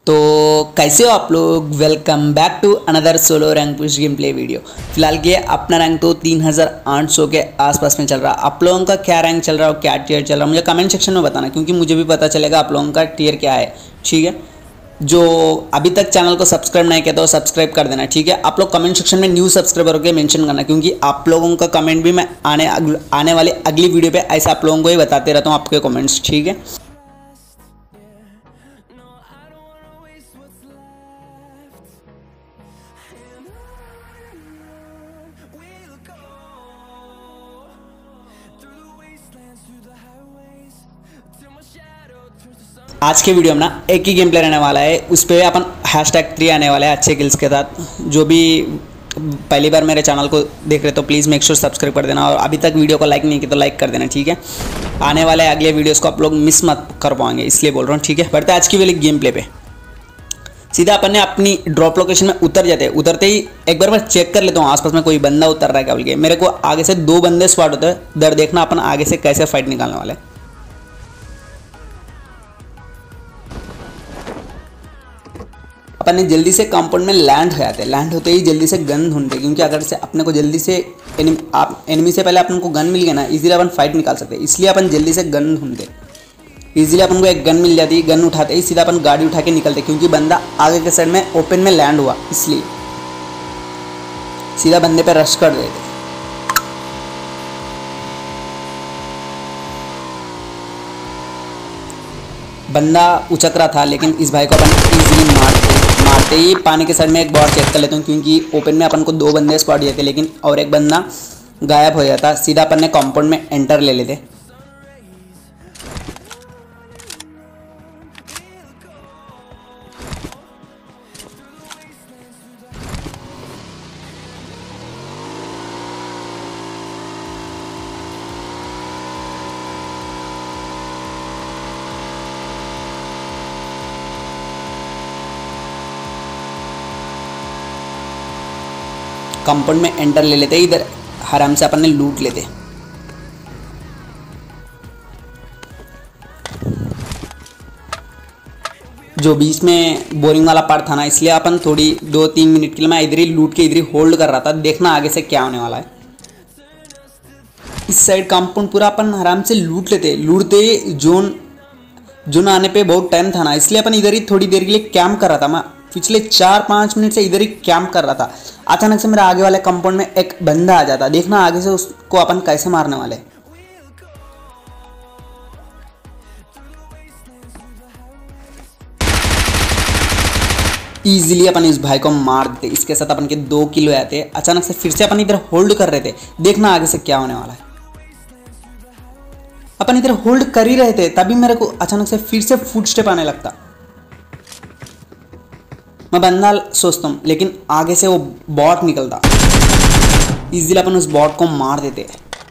तो कैसे हो आप लोग। Welcome back to another solo rank push game play video. फिलहाल ये अपना रैंक तो 3800 के आसपास में चल रहा है। आप लोगों का क्या रैंक चल रहा है और क्या टियर चल रहा है मुझे कमेंट सेक्शन में बताना, क्योंकि मुझे भी पता चलेगा आप लोगों का टियर क्या है। ठीक है, जो अभी तक चैनल को सब्सक्राइब नहीं किया तो सब्सक्राइब कर देना। ठीक है, आप लोग कमेंट सेक्शन में न्यू सब्सक्राइबर के मेंशन करना, क्योंकि आप लोगों का कमेंट भी मैं आने वाले अगली वीडियो पे ऐसे आप लोगों को ही बताते रहता हूँ आपके कमेंट्स। ठीक है, आज के वीडियो में ना एक ही गेम प्ले रहने वाला है। उस पर अपन #3 आने वाला है अच्छे किल्स के साथ। जो भी पहली बार मेरे चैनल को देख रहे तो प्लीज़ मेक श्योर सब्सक्राइब कर देना, और अभी तक वीडियो को लाइक नहीं किया तो लाइक कर देना। ठीक है, आने वाले अगले वीडियोस को आप लोग मिस मत कर पाएंगे, इसलिए बोल रहा हूँ। ठीक है, बढ़ते आज की वाली गेम प्ले पे। सीधा अपन ने अपनी ड्रॉप लोकेशन में उतर जाते हैं। उतरते ही एक बार मैं चेक कर लेता हूँ आसपास में कोई बंदा उतर रहा है क्या बोल के। मेरे को आगे से 2 बंदे स्पॉट होते हैं, डर देखना अपन आगे से कैसे फाइट निकालने वाले। अपन ने जल्दी से कंपाउंड में लैंड हो जाते हैं। लैंड होते ही जल्दी से गन ढूंढते, क्योंकि अगर से अपने को जल्दी से एनिमी से पहले अपन को गन मिल गया ना, इजीली अपन फाइट निकाल सकते हैं। इसलिए अपन जल्दी से गन ढूंढते। इजीली अपन को एक गन मिल जाती है, गन उठाते ही सीधा अपन गाड़ी उठा के निकलते, क्योंकि बंदा आगे के साइड में ओपन में लैंड हुआ, इसलिए सीधा बंदे पे रश कर देते। बंदा उचक रहा था, लेकिन इस भाई को अपन इजीली मारते ही पानी के साइड में एक बार चेक कर लेता हूँ, क्योंकि ओपन में अपन को 2 बंदे स्पॉट दिए थे, लेकिन और एक बंदा गायब हो जाता। सीधा अपन ने कंपाउंड में एंटर ले लेते। कंपाउंड में एंटर ले लेते, इधर आराम से अपन ने लूट लेते। जो बीच में बोरिंग वाला पार्ट था ना, इसलिए अपन थोड़ी 2-3 मिनट के लिए मैं इधर ही लूट के इधर ही होल्ड कर रहा था, देखना आगे से क्या होने वाला है। इस साइड कंपाउंड पूरा अपन आराम से लूट लेते। लूटते जोन आने पे बहुत टाइम था ना, इसलिए अपन इधर ही थोड़ी देर के लिए कैंप कर रहा था। मैं पिछले 4-5 मिनट से इधर ही कैंप कर रहा था। अचानक से मेरा आगे वाले कंपाउंड में एक बंदा आ जाता, देखना आगे से उसको अपन कैसे मारने वाले। इजीली अपन इस भाई को मार देते। इसके साथ अपन के 2 किल हो जाते। अचानक से फिर से अपन इधर होल्ड कर रहे थे, देखना आगे से क्या होने वाला है। अपन इधर होल्ड कर ही रहे थे, तभी मेरे को अचानक से फिर से फुटस्टेप आने लगता। मैं बंदा सोचता हूँ, लेकिन आगे से वो बॉट निकलता। इजीली अपन उस बॉट को मार देते।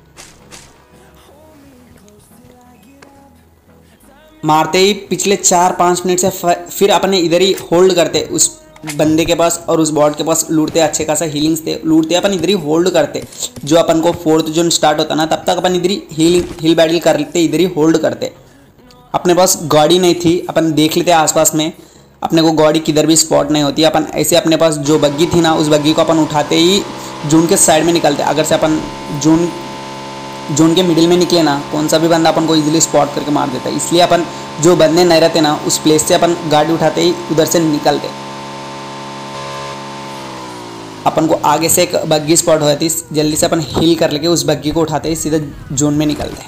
मारते ही पिछले 4-5 मिनट से फिर अपन इधर ही होल्ड करते उस बंदे के पास और उस बॉट के पास। लूटते, अच्छे खासा हीलिंग्स थे, लूटते अपन इधर ही होल्ड करते। जो अपन को 4th जोन स्टार्ट होता ना, तब तक अपन इधर ही हील बैटल कर लेते, इधर ही होल्ड करते। अपने पास गाड़ी नहीं थी, अपन देख लेते आसपास में। अपने को गाड़ी किधर भी स्पॉट नहीं होती। अपन ऐसे अपने पास जो बग्गी थी ना, उस बग्गी को अपन उठाते ही जोन के साइड में निकलते। अगर से अपन जोन के मिडिल में निकले ना, कौन सा भी बंदा अपन को इजीली स्पॉट करके मार देता है। इसलिए अपन जो बंदे नहीं रहते ना, उस प्लेस से अपन गाड़ी उठाते ही उधर से निकलते। अपन को आगे से एक बग्गी स्पॉट हो जाती, जल्दी से अपन हील कर लेके उस बग्गी को उठाते ही सीधा जोन में निकलते।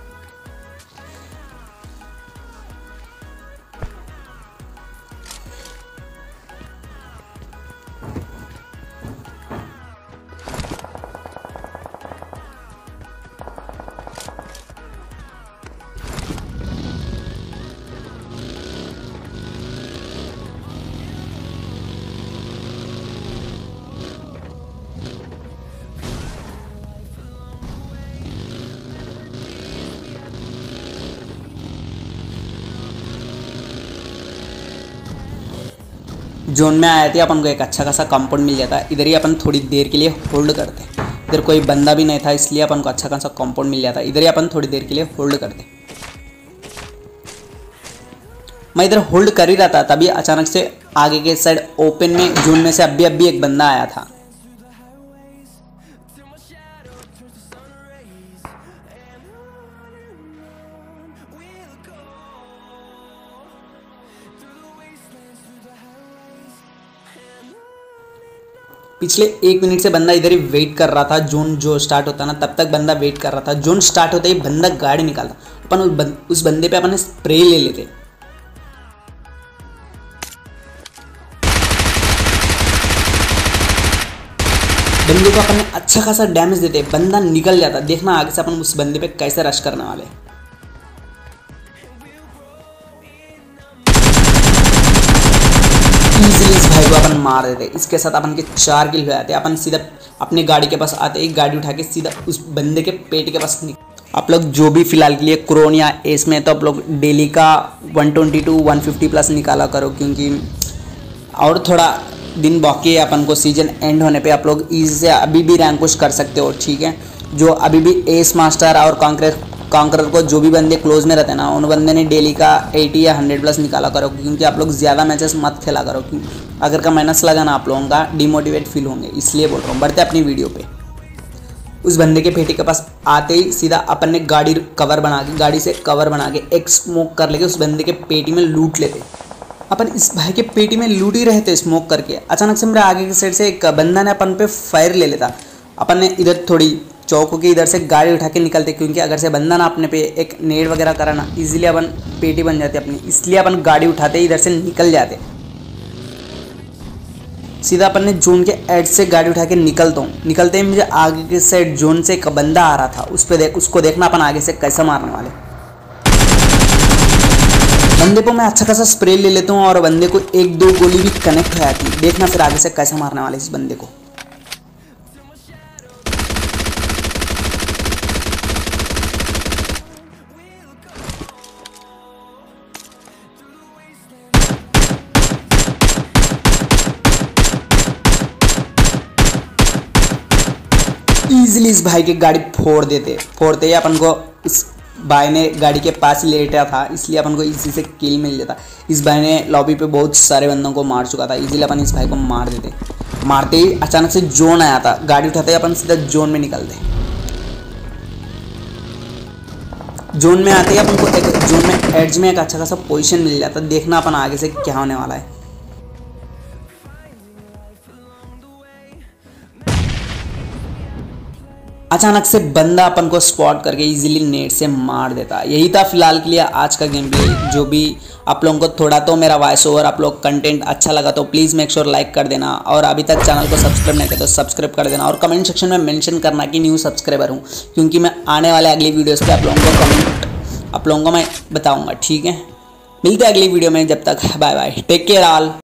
जोन में आए थे, अपन को एक अच्छा खासा कंपाउंड मिल जाता है। इधर ही अपन थोड़ी देर के लिए होल्ड करते। इधर कोई बंदा भी नहीं था, इसलिए अपन को अच्छा खासा कंपाउंड मिल जाता है। इधर ही अपन थोड़ी देर के लिए होल्ड करते। मैं इधर होल्ड कर ही रहा था, तभी अचानक से आगे के साइड ओपन में जोन में से अभी एक बंदा आया था। पिछले 1 मिनट से बंदा इधर ही वेट कर रहा था। जोन जो स्टार्ट होता ना तब तक बंदा वेट कर रहा था। जोन स्टार्ट होते ही बंदा गाड़ी निकालता, अपन उस बंदे पे अपन स्प्रे ले लेते। बंदे को अपन अच्छा खासा डैमेज देते, बंदा निकल जाता। देखना आगे से अपन उस बंदे पे कैसे रश करने वाले। इजीली इस भाई को अपन मार देते। इसके साथ अपन के 4 किल हो जाते। अपन सीधा अपनी गाड़ी के पास आते, एक गाड़ी उठा के सीधा उस बंदे के पेट के पास आप लोग जो भी फिलहाल के लिए क्रोन या एस में, तो आप लोग डेली का 122 150 प्लस निकाला करो, क्योंकि और थोड़ा दिन बाकी है अपन को सीजन एंड होने पे। आप लोग इजी से अभी भी रैंक पुश कर सकते हो, ठीक है। जो अभी भी एस मास्टर और कॉन्करर को जो भी बंदे क्लोज में रहते हैं ना, उन बंदे ने डेली का 80 या 100 प्लस निकाला करो, क्योंकि आप लोग ज़्यादा मैचेस मत खेला करो, क्योंकि अगर का माइनस लगा ना आप लोगों का डिमोटिवेट फील होंगे। इसलिए बोल रहा हूँ। बढ़ते अपनी वीडियो पे। उस बंदे के पेटी के पास आते ही सीधा अपन ने गाड़ी से कवर बना के एक स्मोक कर लेके उस बंदे के पेटी में लूट लेते। अपन इस भाई के पेटी में लूट ही रहे थे स्मोक करके। अचानक से मेरे आगे की साइड से एक बंदा ने अपन पे फायर ले लेता। अपन ने इधर थोड़ी चौक होकर इधर से गाड़ी उठा के निकलते, क्योंकि अगर से बंदा ना अपने पे एक नेड वगैरह करा ना, इजीली अपन पेटी बन जाती अपनी। इसलिए अपन गाड़ी उठाते इधर से निकल जाते। सीधा अपन ने जोन के एड से गाड़ी उठा के निकलते ही मुझे आगे के साइड जोन से एक बंदा आ रहा था। उसको देखना अपन आगे से कैसे मारने वाले। बंदे को मैं अच्छा खासा स्प्रे ले लेता हूँ और बंदे को 1-2 गोली भी कनेक्ट हो जाती। देखना फिर आगे से कैसे मारने वाले इस बंदे को। इजीली इस भाई की गाड़ी फोड़ते ही अपन को इस भाई ने गाड़ी के पास ही लेटा था, इसलिए अपन को इसी से किल मिल जाता। इस भाई ने लॉबी पे बहुत सारे बंदों को मार चुका था। इजीली अपन इस भाई को मार देते। मारते ही अचानक से जोन आया था, गाड़ी उठाते ही अपन सीधा जोन में निकलते। जोन में आते ही अपन को एक जोन में एड्ज में एक अच्छा खासा पोजीशन मिल जाता। देखना अपन आगे से क्या होने वाला है। अचानक से बंदा अपन को स्पॉट करके इजीली नेट से मार देता। यही था फिलहाल के लिए आज का गेम प्ले। जो भी आप लोगों को थोड़ा तो मेरा वॉइस ओवर आप लोग कंटेंट अच्छा लगा तो प्लीज़ मेक श्योर लाइक कर देना, और अभी तक चैनल को सब्सक्राइब नहीं किया तो सब्सक्राइब कर देना, और कमेंट सेक्शन में मेंशन करना कि न्यू सब्सक्राइबर हूँ, क्योंकि मैं आने वाले अगली वीडियोज़ पर आप लोगों को मैं बताऊँगा, ठीक है। मिलते हैं अगली वीडियो में, जब तक bye bye, take care all.